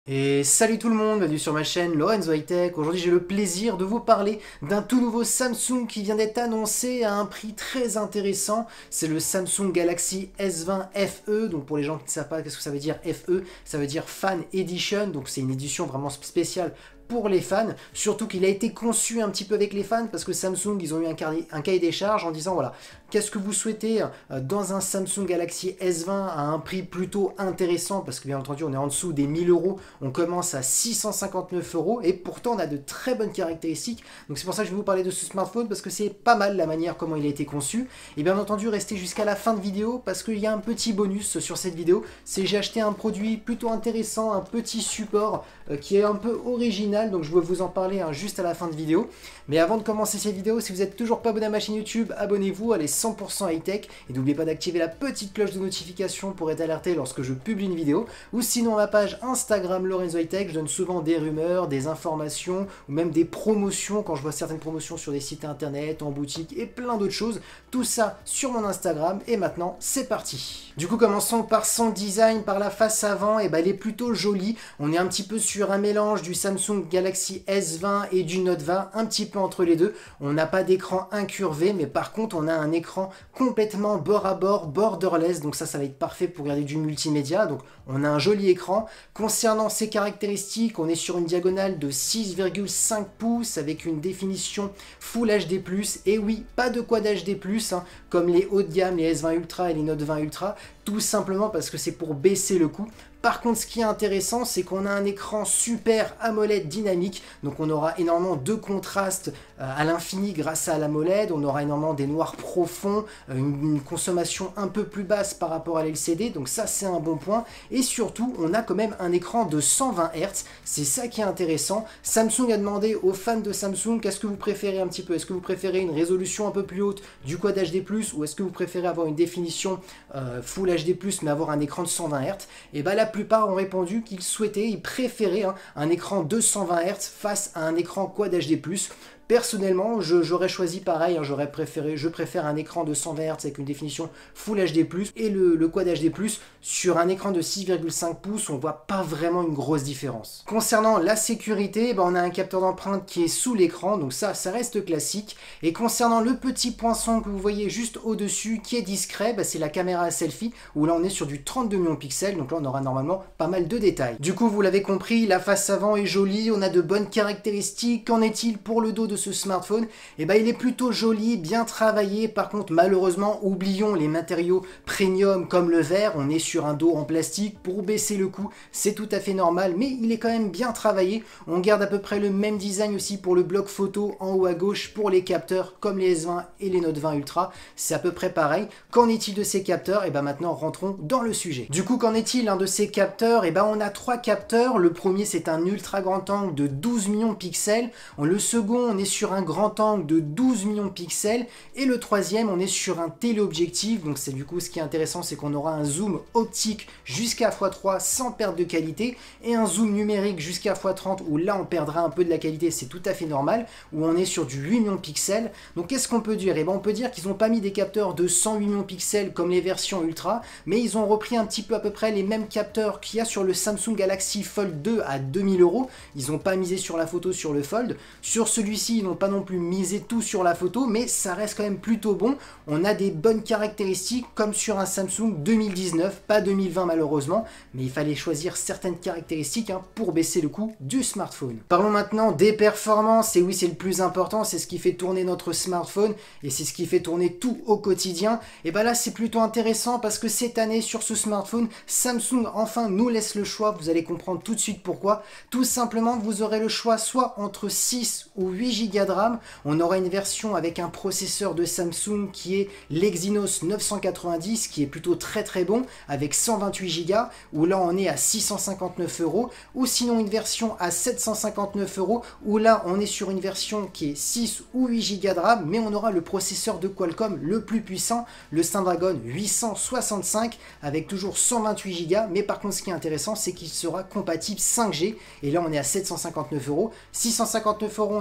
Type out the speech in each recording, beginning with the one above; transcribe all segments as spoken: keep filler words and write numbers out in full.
Et salut tout le monde, bienvenue sur ma chaîne Lorenzo High Tech. Aujourd'hui j'ai le plaisir de vous parler d'un tout nouveau Samsung qui vient d'être annoncé à un prix très intéressant. C'est le Samsung Galaxy S vingt F E. Donc pour les gens qui ne savent pas qu'est-ce que ça veut dire F E, ça veut dire Fan Edition. Donc c'est une édition vraiment spéciale pour les fans, surtout qu'il a été conçu un petit peu avec les fans parce que Samsung, ils ont eu un, cahier, un cahier des charges en disant voilà, qu'est-ce que vous souhaitez dans un Samsung Galaxy S vingt à un prix plutôt intéressant, parce que bien entendu on est en dessous des mille euros, on commence à six cent cinquante-neuf euros et pourtant on a de très bonnes caractéristiques. Donc c'est pour ça que je vais vous parler de ce smartphone, parce que c'est pas mal la manière comment il a été conçu. Et bien entendu restez jusqu'à la fin de vidéo parce qu'il y a un petit bonus sur cette vidéo, c'est j'ai acheté un produit plutôt intéressant, un petit support euh, qui est un peu original. Donc je vais vous en parler hein, juste à la fin de vidéo. Mais avant de commencer cette vidéo, si vous n'êtes toujours pas abonné à ma chaîne YouTube, abonnez-vous, elle est cent pour cent high-tech. Et n'oubliez pas d'activer la petite cloche de notification pour être alerté lorsque je publie une vidéo. Ou sinon à ma page Instagram Lorenzo High Tech, je donne souvent des rumeurs, des informations, ou même des promotions quand je vois certaines promotions sur des sites internet, en boutique et plein d'autres choses. Tout ça sur mon Instagram. Et maintenant, c'est parti. Du coup, commençons par son design, par la face avant. Et ben, elle est plutôt jolie. On est un petit peu sur un mélange du Samsung Galaxy S vingt et du Note vingt, un petit peu entre les deux. On n'a pas d'écran incurvé, mais par contre on a un écran complètement bord à bord, borderless, donc ça ça va être parfait pour regarder du multimédia. Donc on a un joli écran. Concernant ses caractéristiques, on est sur une diagonale de six virgule cinq pouces avec une définition Full H D plus, et oui, pas de Quad H D plus, hein, comme les hauts de gamme, les S vingt Ultra et les Note vingt Ultra, tout simplement parce que c'est pour baisser le coût. Par contre, ce qui est intéressant, c'est qu'on a un écran Super AMOLED dynamique, donc on aura énormément de contraste à l'infini grâce à l'AMOLED, on aura énormément des noirs profonds, une consommation un peu plus basse par rapport à l'L C D, donc ça c'est un bon point. Et surtout, on a quand même un écran de cent vingt hertz, c'est ça qui est intéressant. Samsung a demandé aux fans de Samsung, qu'est-ce que vous préférez un petit peu? Est-ce que vous préférez une résolution un peu plus haute du Quad H D plus, ou est-ce que vous préférez avoir une définition euh, Full H D plus, mais avoir un écran de cent vingt hertz? Et bien la plupart ont répondu qu'ils souhaitaient, ils préféraient hein, un écran de cent vingt hertz face à un écran Quad H D plus. Personnellement, j'aurais choisi pareil, hein, j'aurais préféré, je préfère un écran de cent vingt hertz avec une définition Full H D plus, et le, le Quad H D plus sur un écran de six virgule cinq pouces, on voit pas vraiment une grosse différence. Concernant la sécurité, ben on a un capteur d'empreinte qui est sous l'écran, donc ça, ça reste classique. Et concernant le petit poinçon que vous voyez juste au-dessus, qui est discret, ben c'est la caméra à selfie, où là on est sur du trente-deux millions de pixels, donc là on aura normalement pas mal de détails. Du coup, vous l'avez compris, la face avant est jolie, on a de bonnes caractéristiques. Qu'en est-il pour le dos de ce smartphone? Et ben il est plutôt joli, bien travaillé. Par contre, malheureusement, oublions les matériaux premium comme le verre. On est sur un dos en plastique pour baisser le coût, c'est tout à fait normal, mais il est quand même bien travaillé. On garde à peu près le même design aussi pour le bloc photo en haut à gauche pour les capteurs comme les S vingt et les Note vingt Ultra, c'est à peu près pareil. Qu'en est-il de ces capteurs? Et ben maintenant rentrons dans le sujet. Du coup, qu'en est-il hein, de ces capteurs? Et ben on a trois capteurs. Le premier, c'est un ultra grand angle de douze millions de pixels. Le second, on est sur un grand angle de douze millions de pixels, et le troisième, on est sur un téléobjectif. Donc c'est du coup ce qui est intéressant, c'est qu'on aura un zoom optique jusqu'à fois trois sans perte de qualité, et un zoom numérique jusqu'à fois trente où là on perdra un peu de la qualité, c'est tout à fait normal, où on est sur du huit millions de pixels. Donc qu'est-ce qu'on peut dire? Et ben on peut dire qu'ils n'ont pas mis des capteurs de cent huit millions de pixels comme les versions Ultra, mais ils ont repris un petit peu à peu près les mêmes capteurs qu'il y a sur le Samsung Galaxy Fold deux à deux mille euros. Ils n'ont pas misé sur la photo sur le Fold. Sur celui-ci, ils n'ont pas non plus misé tout sur la photo, mais ça reste quand même plutôt bon. On a des bonnes caractéristiques comme sur un Samsung deux mille dix-neuf, pas deux mille vingt malheureusement, mais il fallait choisir certaines caractéristiques hein, pour baisser le coût du smartphone. Parlons maintenant des performances, et oui c'est le plus important, c'est ce qui fait tourner notre smartphone, et c'est ce qui fait tourner tout au quotidien. Et bien là c'est plutôt intéressant parce que cette année sur ce smartphone, Samsung enfin nous laisse le choix, vous allez comprendre tout de suite pourquoi. Tout simplement, vous aurez le choix soit entre six ou huit giga de RAM. On aura une version avec un processeur de Samsung qui est l'Exynos neuf cent quatre-vingt-dix, qui est plutôt très très bon, avec cent vingt-huit giga, où là on est à six cent cinquante-neuf euros, ou sinon une version à sept cent cinquante-neuf euros, où là on est sur une version qui est six ou huit giga de RAM, mais on aura le processeur de Qualcomm le plus puissant, le Snapdragon huit cent soixante-cinq, avec toujours cent vingt-huit giga, mais par contre ce qui est intéressant, c'est qu'il sera compatible cinq G, et là on est à sept cent cinquante-neuf euros. six cent cinquante-neuf euros, on aura une version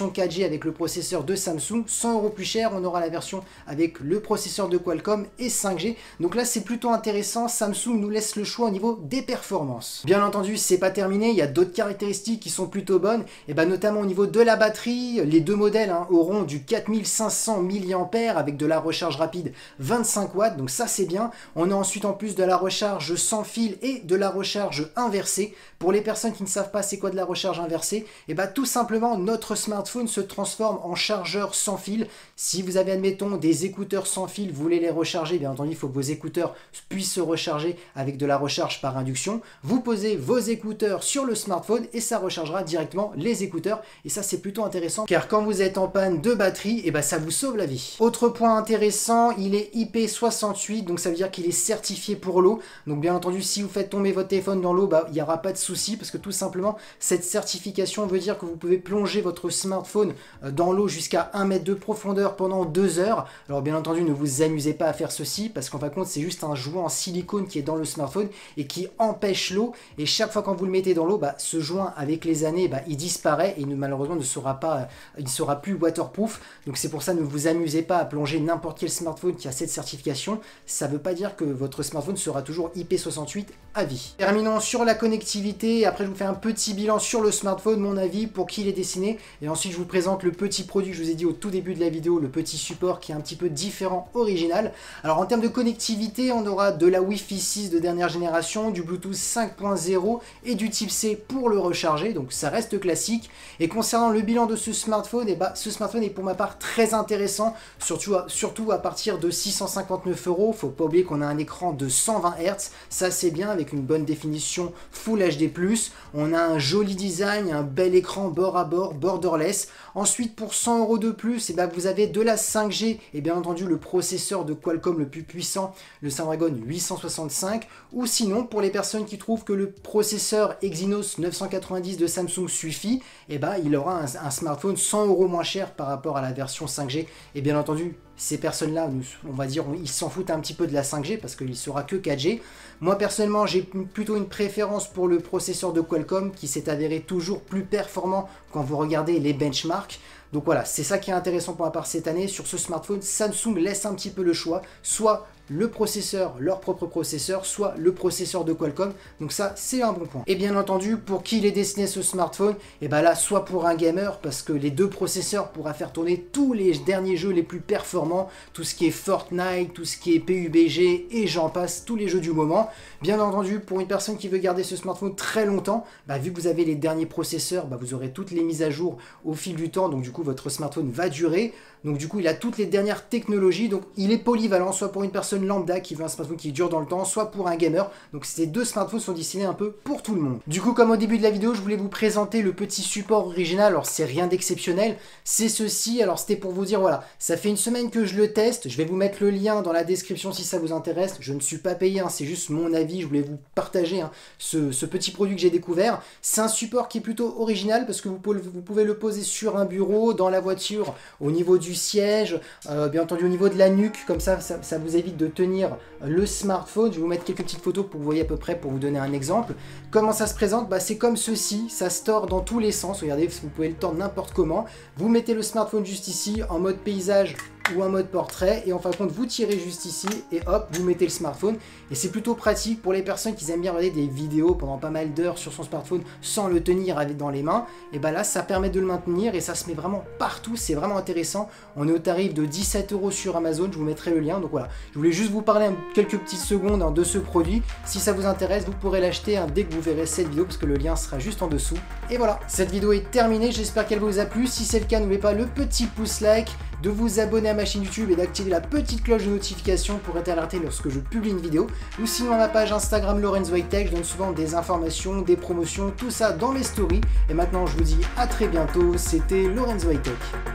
version quatre G avec le processeur de Samsung, cent euros plus cher, on aura la version avec le processeur de Qualcomm et cinq G. Donc là, c'est plutôt intéressant, Samsung nous laisse le choix au niveau des performances. Bien entendu, c'est pas terminé, il y a d'autres caractéristiques qui sont plutôt bonnes, et ben notamment au niveau de la batterie, les deux modèles hein, auront du quatre mille cinq cents milliampères avec de la recharge rapide vingt-cinq watts, donc ça c'est bien. On a ensuite en plus de la recharge sans fil et de la recharge inversée. Pour les personnes qui ne savent pas c'est quoi de la recharge inversée, et ben tout simplement notre smartphone se transforme en chargeur sans fil. Si vous avez admettons des écouteurs sans fil, vous voulez les recharger, bien entendu il faut que vos écouteurs puissent se recharger avec de la recharge par induction. Vous posez vos écouteurs sur le smartphone et ça rechargera directement les écouteurs, et ça c'est plutôt intéressant car quand vous êtes en panne de batterie, et ben ça vous sauve la vie. Autre point intéressant, il est I P soixante-huit, donc ça veut dire qu'il est certifié pour l'eau. Donc bien entendu si vous faites tomber votre téléphone dans l'eau, bah, il n'y aura pas de souci parce que tout simplement cette certification veut dire que vous pouvez plonger votre smartphone dans l'eau jusqu'à un mètre de profondeur pendant deux heures. Alors bien entendu ne vous amusez pas à faire ceci parce qu'en fin de compte c'est juste un joint en silicone qui est dans le smartphone et qui empêche l'eau, et chaque fois quand vous le mettez dans l'eau, bah, ce joint avec les années bah, il disparaît et malheureusement ne sera pas, il ne sera plus waterproof. Donc c'est pour ça ne vous amusez pas à plonger n'importe quel smartphone qui a cette certification. Ça ne veut pas dire que votre smartphone sera toujours I P soixante-huit à vie. Terminons sur la connectivité, après je vous fais un petit bilan sur le smartphone, mon avis, pour qui il est destiné, et ensuite je vous présente le petit produit que je vous ai dit au tout début de la vidéo, le petit support qui est un petit peu différent, original. Alors en termes de connectivité, on aura de la Wi-Fi six de dernière génération, du Bluetooth cinq point zéro et du type C pour le recharger, donc ça reste classique. Et concernant le bilan de ce smartphone, et bah, ce smartphone est pour ma part très intéressant, surtout à, surtout à partir de six cent cinquante-neuf euros. Faut pas oublier qu'on a un écran de cent vingt hertz, ça c'est bien, avec une bonne définition Full H D plus. On a un joli design, un bel écran bord à bord, borderless. Ensuite pour cent euros de plus, et bah, vous avez de la cinq G et bien entendu le processeur de Qualcomm le plus puissant, le Snapdragon huit cent soixante-cinq. Ou sinon pour les personnes qui trouvent que le processeur Exynos neuf cent quatre-vingt-dix de Samsung suffit, et bah, il aura un, un smartphone cent euros moins cher par rapport à la version cinq G. Et bien entendu ces personnes-là, on va dire, ils s'en foutent un petit peu de la cinq G parce qu'il sera que quatre G. Moi personnellement, j'ai plutôt une préférence pour le processeur de Qualcomm qui s'est avéré toujours plus performant quand vous regardez les benchmarks. Donc voilà, c'est ça qui est intéressant pour ma part cette année. Sur ce smartphone, Samsung laisse un petit peu le choix, soit le processeur, leur propre processeur, soit le processeur de Qualcomm. Donc ça, c'est un bon point. Et bien entendu, pour qui il est destiné ce smartphone, et bien là, soit pour un gamer, parce que les deux processeurs pourront faire tourner tous les derniers jeux les plus performants, tout ce qui est Fortnite, tout ce qui est P U B G, et j'en passe, tous les jeux du moment. Bien entendu, pour une personne qui veut garder ce smartphone très longtemps, bah, vu que vous avez les derniers processeurs, bah, vous aurez toutes les mises à jour au fil du temps, donc du coup, votre smartphone va durer. Donc du coup, il a toutes les dernières technologies, donc il est polyvalent, soit pour une personne lambda qui veut un smartphone qui dure dans le temps, soit pour un gamer. Donc ces deux smartphones sont destinés un peu pour tout le monde. Du coup, comme au début de la vidéo, je voulais vous présenter le petit support original. Alors c'est rien d'exceptionnel, c'est ceci. Alors c'était pour vous dire, voilà, ça fait une semaine que je le teste. Je vais vous mettre le lien dans la description si ça vous intéresse. Je ne suis pas payé, hein, c'est juste mon avis. Je voulais vous partager hein, ce, ce petit produit que j'ai découvert. C'est un support qui est plutôt original parce que vous pouvez, vous pouvez le poser sur un bureau, dans la voiture, au niveau du siège, euh, bien entendu au niveau de la nuque, comme ça, ça, ça vous évite de tenir le smartphone. Je vais vous mettre quelques petites photos pour que vous voyez à peu près, pour vous donner un exemple. Comment ça se présente? Bah, c'est comme ceci, ça se tord dans tous les sens. Regardez, vous pouvez le tordre n'importe comment. Vous mettez le smartphone juste ici, en mode paysage ou en mode portrait, et en fin de compte vous tirez juste ici et hop, vous mettez le smartphone. Et c'est plutôt pratique pour les personnes qui aiment bien regarder des vidéos pendant pas mal d'heures sur son smartphone sans le tenir dans les mains. Et bah là ça permet de le maintenir et ça se met vraiment partout, c'est vraiment intéressant. On est au tarif de dix-sept euros sur Amazon, je vous mettrai le lien. Donc voilà, je voulais juste vous parler quelques petites secondes hein, de ce produit. Si ça vous intéresse, vous pourrez l'acheter hein, dès que vous verrez cette vidéo, parce que le lien sera juste en dessous. Et voilà, cette vidéo est terminée, j'espère qu'elle vous a plu. Si c'est le cas, n'oubliez pas le petit pouce like, de vous abonner à ma chaîne YouTube et d'activer la petite cloche de notification pour être alerté lorsque je publie une vidéo. Ou sinon à ma page Instagram Lorenzo High Tech, je donne souvent des informations, des promotions, tout ça dans mes stories. Et maintenant je vous dis à très bientôt, c'était Lorenzo High Tech.